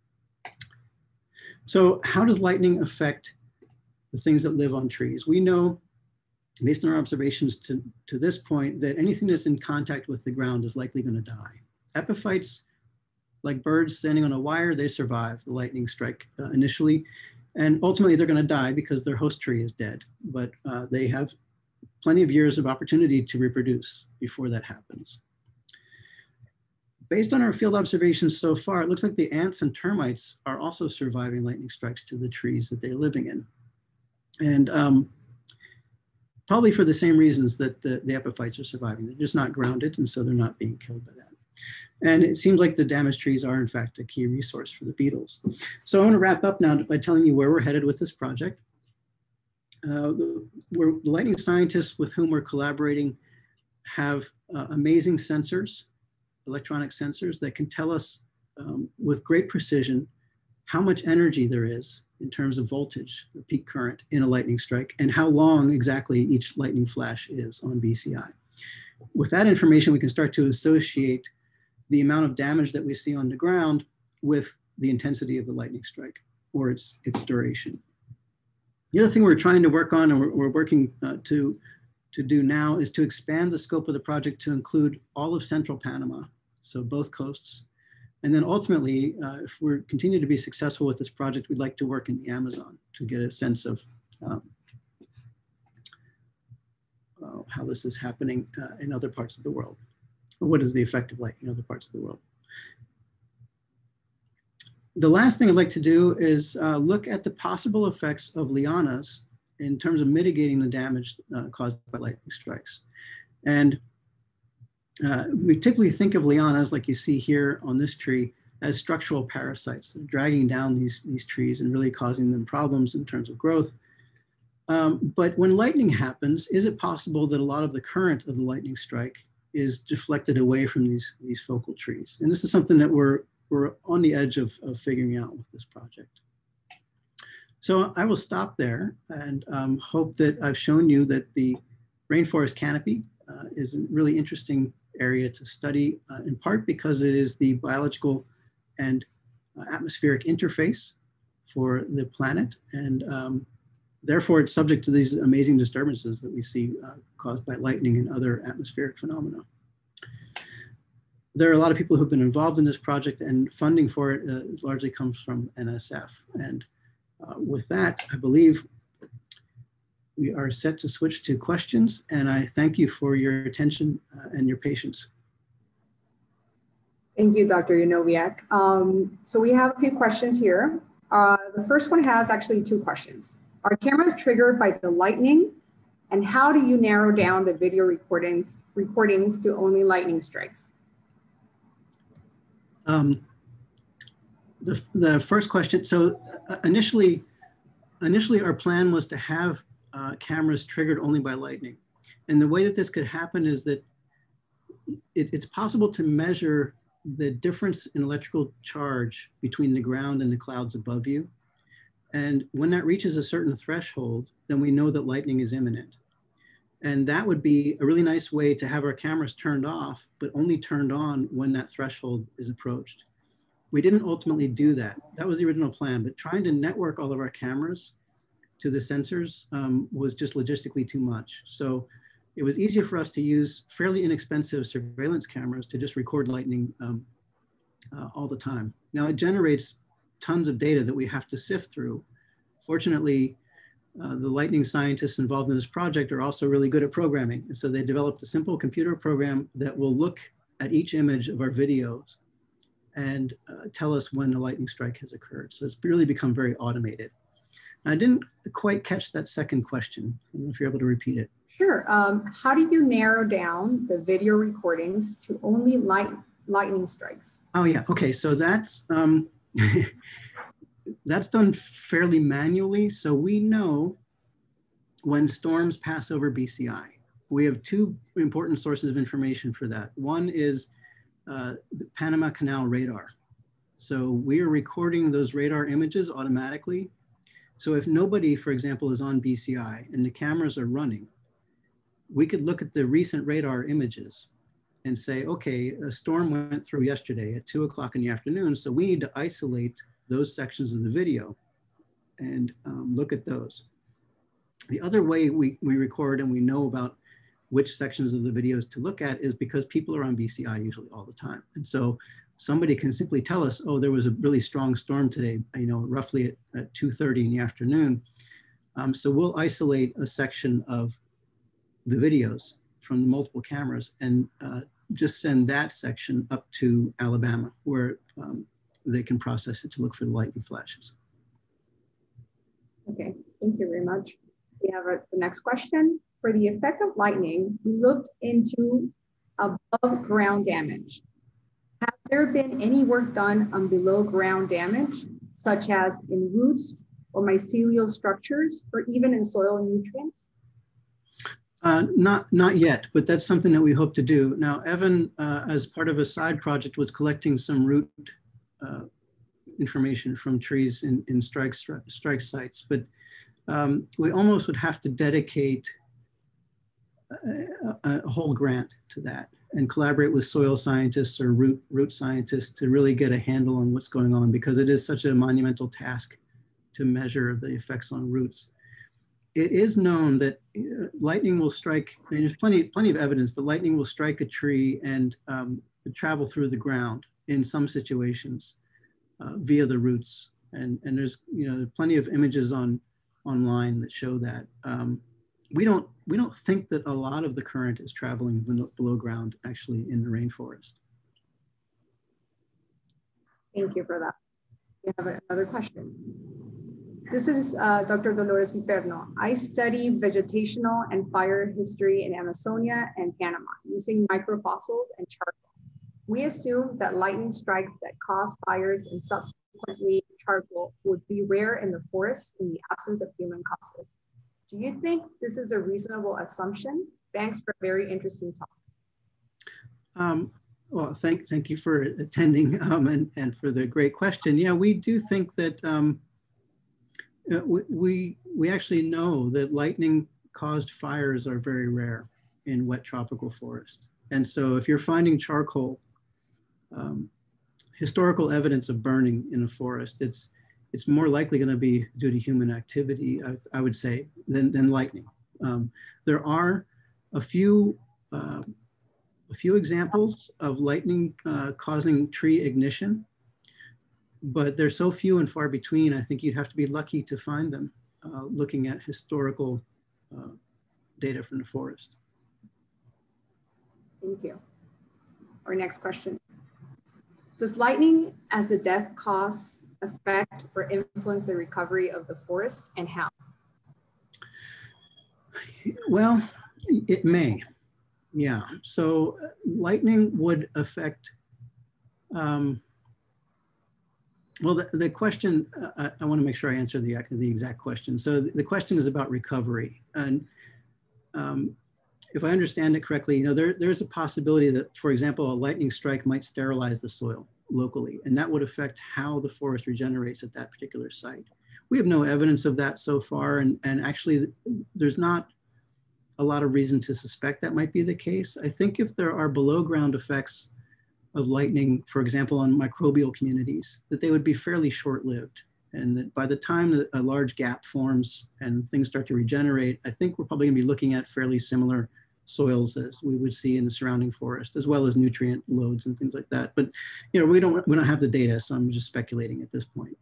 So how does lightning affect the things that live on trees? We know, based on our observations to this point, that anything that's in contact with the ground is likely going to die. Epiphytes, like birds standing on a wire, they survive the lightning strike initially. And ultimately, they're going to die because their host tree is dead. But they have plenty of years of opportunity to reproduce before that happens. Based on our field observations so far, it looks like the ants and termites are also surviving lightning strikes to the trees that they're living in. And probably for the same reasons that the epiphytes are surviving. They're just not grounded, and so they're not being killed by that. And it seems like the damaged trees are, in fact, a key resource for the beetles. So I want to wrap up now by telling you where we're headed with this project. The lightning scientists with whom we're collaborating have amazing sensors, electronic sensors that can tell us with great precision how much energy there is in terms of voltage, the peak current in a lightning strike, and how long exactly each lightning flash is on BCI. With that information, we can start to associate the amount of damage that we see on the ground with the intensity of the lightning strike or its duration. The other thing we're trying to work on, and we're working to do now, is to expand the scope of the project to include all of central Panama, so both coasts. And then ultimately, if we continue to be successful with this project, we'd like to work in the Amazon to get a sense of how this is happening in other parts of the world. Or what is the effect of light in other parts of the world? The last thing I'd like to do is look at the possible effects of lianas in terms of mitigating the damage caused by lightning strikes. And we typically think of lianas, like you see here on this tree, as structural parasites, dragging down these trees and really causing them problems in terms of growth. But when lightning happens, is it possible that a lot of the current of the lightning strike is deflected away from these focal trees? And this is something that we're on the edge of figuring out with this project. So I will stop there and hope that I've shown you that the rainforest canopy is a really interesting area to study, in part because it is the biological and atmospheric interface for the planet. And therefore, it's subject to these amazing disturbances that we see caused by lightning and other atmospheric phenomena. There are a lot of people who've been involved in this project, and funding for it largely comes from NSF. And with that, I believe we are set to switch to questions, and I thank you for your attention and your patience. Thank you, Dr. Yanovyak. So we have a few questions here. The first one has actually two questions. Are cameras triggered by the lightning? And how do you narrow down the video recordings to only lightning strikes? The first question, so initially our plan was to have cameras triggered only by lightning. And the way that this could happen is that it's possible to measure the difference in electrical charge between the ground and the clouds above you. And when that reaches a certain threshold, then we know that lightning is imminent. And that would be a really nice way to have our cameras turned off, but only turned on when that threshold is approached. We didn't ultimately do that. That was the original plan, but trying to network all of our cameras to the sensors was just logistically too much. So it was easier for us to use fairly inexpensive surveillance cameras to just record lightning all the time. Now it generates tons of data that we have to sift through. Fortunately, the lightning scientists involved in this project are also really good at programming. And so they developed a simple computer program that will look at each image of our videos and tell us when a lightning strike has occurred. So it's really become very automated. I didn't quite catch that second question. I don't know if you're able to repeat it. Sure. How do you narrow down the video recordings to only lightning strikes? Oh yeah, okay, so that's, that's done fairly manually. So we know when storms pass over BCI. We have two important sources of information for that. One is the Panama Canal radar. So we are recording those radar images automatically. So if nobody, for example, is on BCI and the cameras are running, we could look at the recent radar images and say, okay, a storm went through yesterday at 2 o'clock in the afternoon. So we need to isolate those sections of the video and look at those. The other way we record and we know about which sections of the videos to look at is because people are on BCI usually all the time. And so somebody can simply tell us, oh, there was a really strong storm today, roughly at 2:30 in the afternoon. So we'll isolate a section of the videos from the multiple cameras and just send that section up to Alabama where they can process it to look for the lightning flashes. Okay, thank you very much. We have the next question. For the effect of lightning, we looked into above ground damage. Has there been any work done on below ground damage, such as in roots or mycelial structures, or even in soil nutrients? Not yet, but that's something that we hope to do. Now, Evan, as part of a side project, was collecting some root information from trees in strike sites, but we almost would have to dedicate a whole grant to that and collaborate with soil scientists or root scientists to really get a handle on what's going on, because it is such a monumental task to measure the effects on roots. It is known that lightning will strike, there's plenty of evidence that lightning will strike a tree and travel through the ground in some situations via the roots. And there's plenty of images online that show that. We don't think that a lot of the current is traveling below ground actually in the rainforest. Thank you for that. We have another question. This is Dr. Dolores Piperno. I study vegetational and fire history in Amazonia and Panama using microfossils and charcoal. We assume that lightning strikes that cause fires and subsequently charcoal would be rare in the forest in the absence of human causes. Do you think this is a reasonable assumption? Thanks for a very interesting talk. Well, thank you for attending and for the great question. Yeah, we do think that we actually know that lightning caused fires are very rare in wet tropical forest. And so if you're finding charcoal, historical evidence of burning in a forest, it's more likely going to be due to human activity, I would say, than lightning. There are a few examples of lightning causing tree ignition, but they're so few and far between. I think you'd have to be lucky to find them looking at historical data from the forest. Thank you. Our next question. Does lightning as a death cause affect or influence the recovery of the forest, and how? Well, it may. Yeah. So lightning would affect. Well, the question, I want to make sure I answer the exact question. So the question is about recovery. And if I understand it correctly, there's a possibility that, for example, a lightning strike might sterilize the soil locally, and that would affect how the forest regenerates at that particular site. We have no evidence of that so far, and actually there's not a lot of reason to suspect that might be the case. I think if there are below ground effects of lightning, for example, on microbial communities, that they would be fairly short-lived, and that by the time that a large gap forms and things start to regenerate, I think we're probably gonna be looking at fairly similar soils as we would see in the surrounding forest, as well as nutrient loads and things like that. But we don't have the data, so I'm just speculating at this point.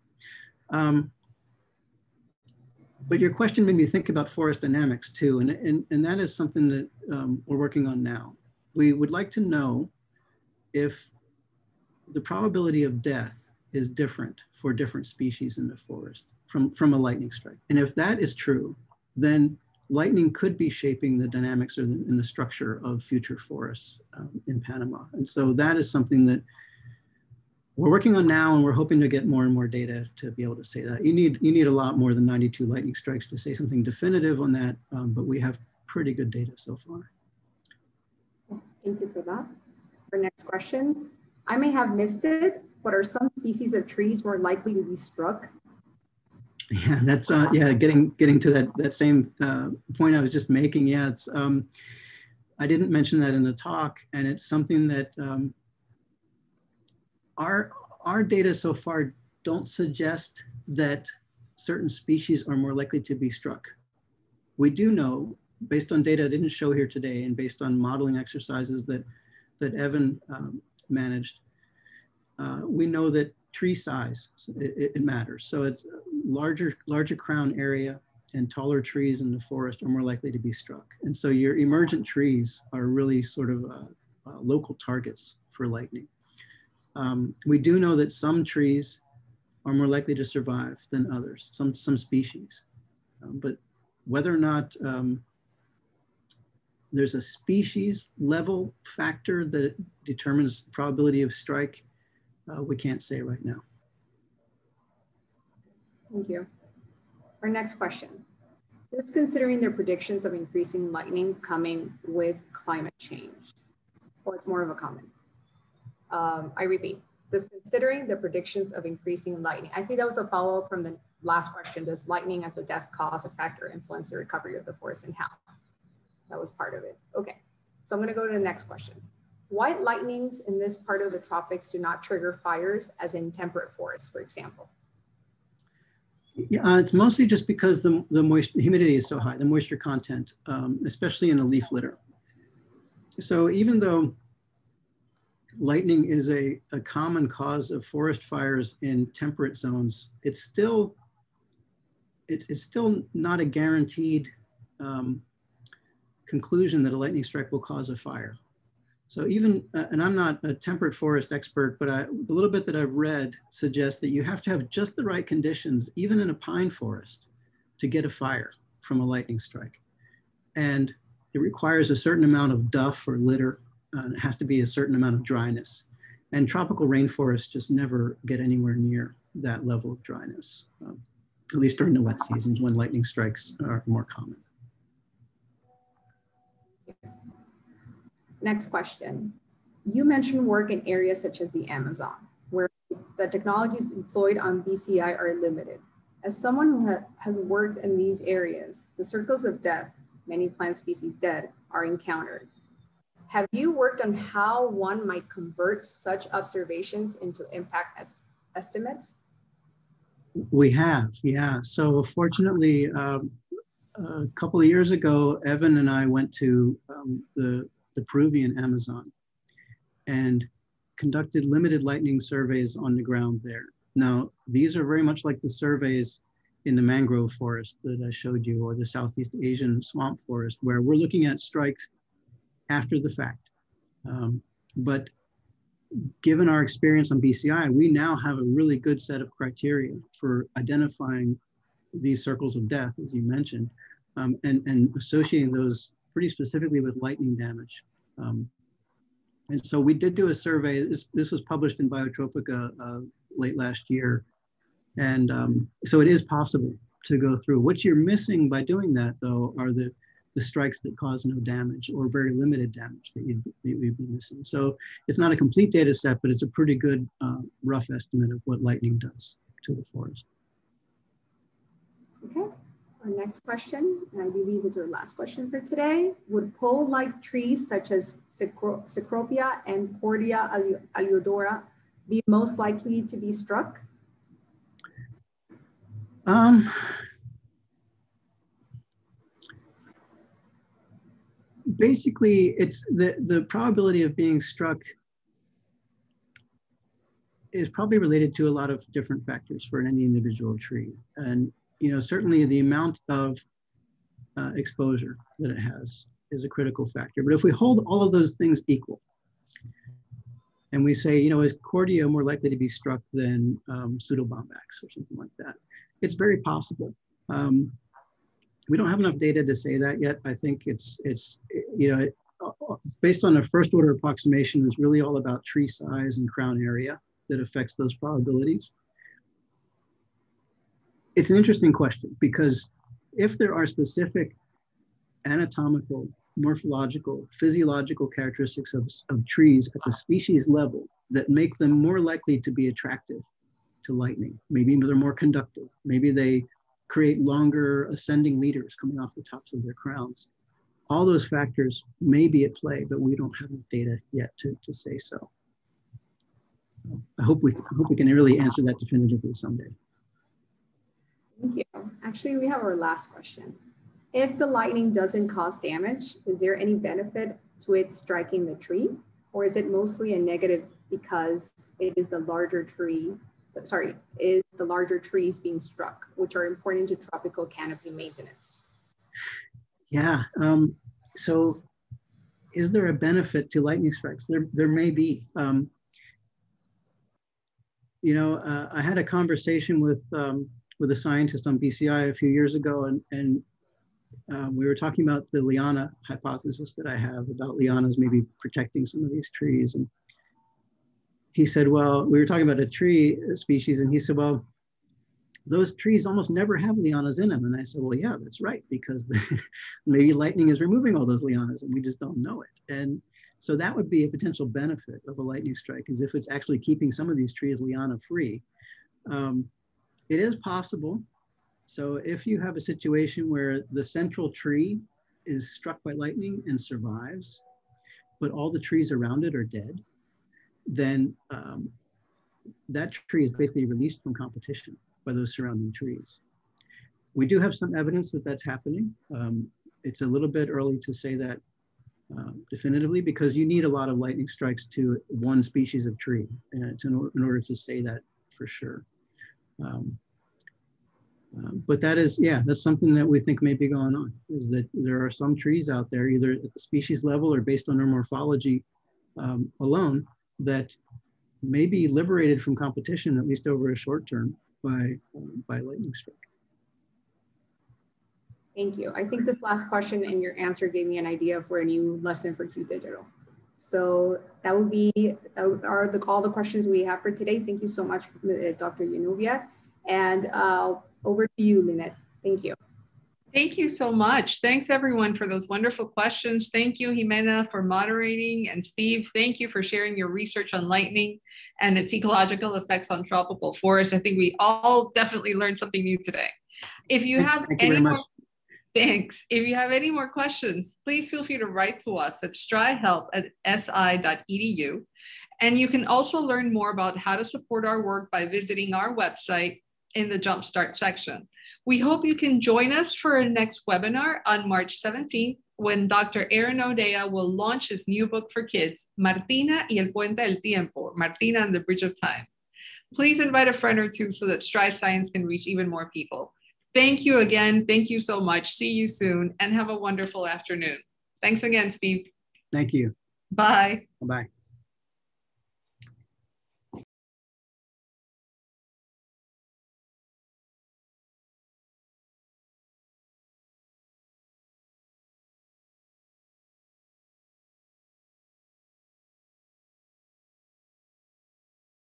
But your question made me think about forest dynamics too, and that is something that we're working on now. We would like to know if the probability of death is different for different species in the forest from a lightning strike. And if that is true, then lightning could be shaping the dynamics or in the structure of future forests in Panama. And so that is something that we're working on now, and we're hoping to get more and more data to be able to say that. You need a lot more than 92 lightning strikes to say something definitive on that, but we have pretty good data so far. Thank you for that. Our next question. I may have missed it, but are some species of trees more likely to be struck? Yeah, that's yeah. Getting to that same point I was just making. Yeah, it's I didn't mention that in the talk, and it's something that our data so far don't suggest that certain species are more likely to be struck. We do know, based on data I didn't show here today, and based on modeling exercises that Evan managed, we know that tree size, it matters. So it's larger crown area and taller trees in the forest are more likely to be struck. And so your emergent trees are really sort of local targets for lightning. We do know that some trees are more likely to survive than others, some species. But whether or not there's a species level factor that determines probability of strike, we can't say right now. Thank you. Our next question. Just considering their predictions of increasing lightning coming with climate change, or it's more of a comment. I repeat, this considering the predictions of increasing lightning. I think that was a follow-up from the last question. Does lightning as a death cause a factor influence the recovery of the forest, and how? That was part of it. Okay, so I'm gonna go to the next question. White lightnings in this part of the tropics do not trigger fires as in temperate forests, for example. Yeah, it's mostly just because the humidity is so high, the moisture content, especially in a leaf litter. So even though lightning is a common cause of forest fires in temperate zones, it's still not a guaranteed conclusion that a lightning strike will cause a fire. So even, and I'm not a temperate forest expert, but the little bit that I've read suggests that you have to have just the right conditions, even in a pine forest, to get a fire from a lightning strike. And it requires a certain amount of duff or litter. It has to be a certain amount of dryness. And tropical rainforests just never get anywhere near that level of dryness, at least during the wet seasons when lightning strikes are more common. Next question. You mentioned work in areas such as the Amazon, where the technologies employed on BCI are limited. As someone who has worked in these areas, the circles of death, many plant species dead, are encountered. Have you worked on how one might convert such observations into impact estimates? We have, yeah. So fortunately, a couple of years ago, Evan and I went to the Peruvian Amazon and conducted limited lightning surveys on the ground there. Now, these are very much like the surveys in the mangrove forest that I showed you, or the Southeast Asian swamp forest, where we're looking at strikes after the fact. But given our experience on BCI, we now have a really good set of criteria for identifying these circles of death, as you mentioned, and associating those pretty specifically with lightning damage. And so we did do a survey. This was published in Biotropica late last year. And so it is possible to go through. What you're missing by doing that, though, are the strikes that cause no damage or very limited damage that you'd be missing. So it's not a complete data set, but it's a pretty good rough estimate of what lightning does to the forest. Okay, our next question, and I believe it's our last question for today. Would pole-like trees such as Cecropia and Cordia alliodora be most likely to be struck? Basically, it's the probability of being struck is probably related to a lot of different factors for any individual tree. And certainly the amount of exposure that it has is a critical factor. But if we hold all of those things equal, and we say, is Cordia more likely to be struck than Pseudobombax or something like that? It's very possible. We don't have enough data to say that yet. I think it's based on a first order approximation, it's really all about tree size and crown area. that affects those probabilities? It's an interesting question, because if there are specific anatomical, morphological, physiological characteristics of trees at the species level that make them more likely to be attractive to lightning, maybe they're more conductive, maybe they create longer ascending leaders coming off the tops of their crowns. All those factors may be at play, but we don't have enough data yet to say so. I hope we can really answer that definitively someday. Thank you. Actually, we have our last question. If the lightning doesn't cause damage, is there any benefit to it striking the tree? Or is it mostly a negative because it is the larger tree, is the larger trees being struck, which are important to tropical canopy maintenance? Yeah, so is there a benefit to lightning strikes? There may be. You know, I had a conversation with a scientist on BCI a few years ago, and we were talking about the liana hypothesis that I have about lianas maybe protecting some of these trees. And he said, well, we were talking about a tree species, and he said, well, those trees almost never have lianas in them. And I said, well, yeah, that's right, because maybe lightning is removing all those lianas and we just don't know it. And so that would be a potential benefit of a lightning strike, is if it's actually keeping some of these trees liana free. It is possible. So if you have a situation where the central tree is struck by lightning and survives, but all the trees around it are dead, then that tree is basically released from competition by those surrounding trees. We do have some evidence that that's happening. It's a little bit early to say that definitively, because you need a lot of lightning strikes to one species of tree in order to say that for sure. But that is, yeah, that's something that we think may be going on, is that there are some trees out there, either at the species level or based on their morphology alone, that may be liberated from competition, at least over a short term, by lightning strike. Thank you. I think this last question and your answer gave me an idea for a new lesson for Q Digital. So that would be all the questions we have for today. Thank you so much, Dr. Yanovia. And over to you, Lynette. Thank you. Thank you so much. Thanks everyone for those wonderful questions. Thank you, Jimena, for moderating. And Steve, thank you for sharing your research on lightning and its ecological effects on tropical forests. I think we all definitely learned something new today. If you have any more, thanks. If you have any more questions, please feel free to write to us at stryhelp@si.edu. And you can also learn more about how to support our work by visiting our website in the Jumpstart section. We hope you can join us for our next webinar on March 17th, when Dr. Aaron O'Dea will launch his new book for kids, Martina y el Puente del Tiempo, Martina and the Bridge of Time. Please invite a friend or two so that Stry Science can reach even more people. Thank you again. Thank you so much. See you soon and have a wonderful afternoon. Thanks again, Steve. Thank you. Bye. Bye.